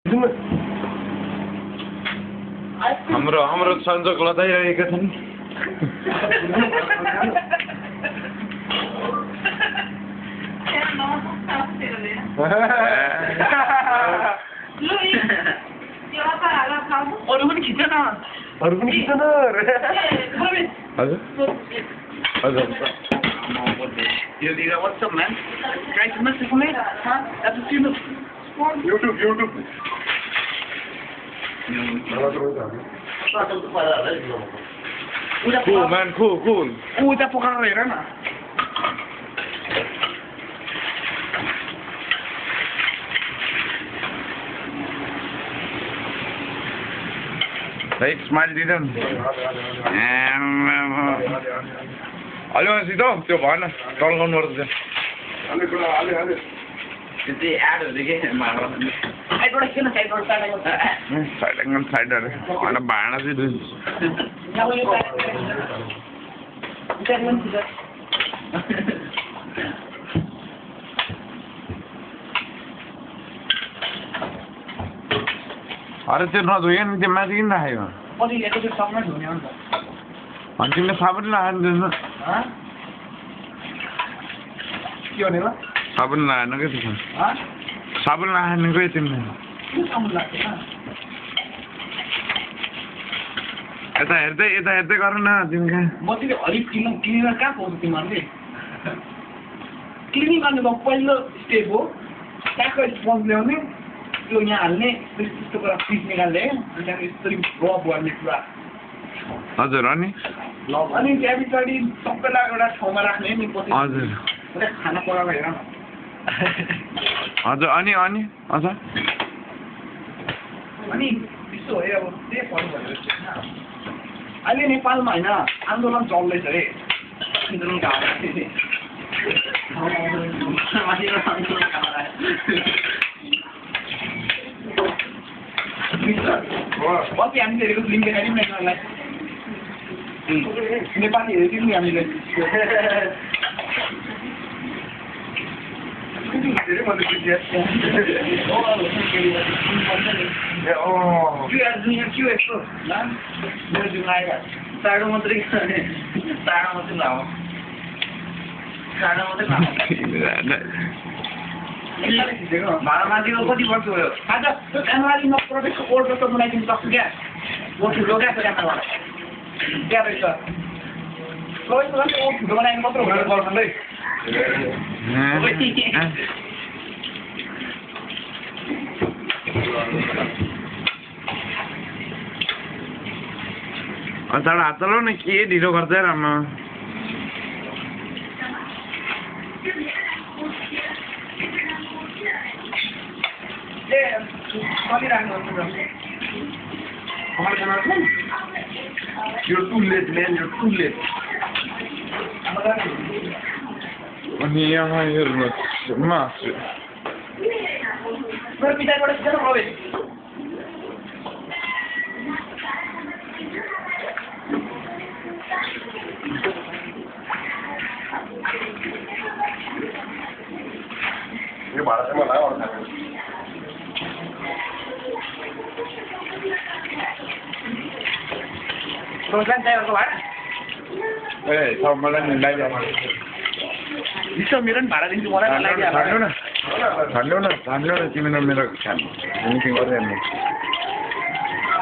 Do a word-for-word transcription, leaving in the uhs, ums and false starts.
हाम्रो हाम्रो संजोग लदाइरहेका छन् अरू पनि खिच्छ न अरू पनि खिच्छ न हजुर हजुर यो दिगा what's up man trying to mess with me huh that's a few YouTube YouTube cool man cool cool ऊ त पकाएर हेर न एक स्माइल दिँदैन अलि सिधो त्यो भएन टल्काउनु पर्छ त्यो चाहिँ एडहरू के साइडबाट किन साइडबाट साइड एङ्गल साइड अरे होइन भाँडा चाहिँ दुई अरे त्यो नधोयो नि त्यो माथि किन राखेको अनि तिमीले साबुन लगाएन त्यसमा के भने ल साबुन लगाएन क्या त्यसमा साबुन लगाएन क्या तिमीले यता हेर्दै यता हेर्दै गर न तिमी कहाँ म चाहिँ हरिक किन क्लिनर कहाँ पाउँछ तिमीहरूले क्लिनिङ गर्ने त पहिलो स्टेप हो ट्याक्कै स्पन्ज ल्याउने त्यो यहाँ हाल्ने त्यस्तो कुरा पिस निकाल्ने अनि त्यहाँदेखि यसरी रब गर्ने पुरा हजुर अनि अनि त्यहाँ पछाडि सबैलाई एउटा ठाउँमा राख्ने नि पछि हजुर खाना पकाएको हेर न हजुर अनि अनि अझ अनि त्यस्तो हो अब त्यही फलो भनेर अहिले नेपालमा होइन आन्दोलन चल्दैछ अरे कति हामीले हेरेको फिल्म देखाइदिउँ न यिनीहरूलाई नेपाली हेरेको नि हामीले चाँडो मात्रै चाँडो मात्रै लाऊ चाँडो मात्रै लाऊ भाडामाथिको कति वर्ष भयो आज त्यो क्यामेराले नप्रदेशको कोर्ट जस्तो बनाइदिनु सक्छु क्या म ठुलो क्या त्यो क्यामेराबाट क्या रहेछ ठुलो बनाइदिनु मात्र हुँदैन गर्छन् है चाँडो हात चलाउ न के ढिलो गर्दै राम्रो You're too late, man. You're too late. अनि यहाँ हेर्नुहोस् मासु यो भाडा चाहिँ मलाई आउँछ रोजगार चाहिएको भाडा ए सब मलाई नि लगाइदियो विश्व मेरो पनि भाडा दिन्छु मलाई छान्नु न छान्नु न छान्नु न तिमी न मेरो मिटिङ गरिरहनु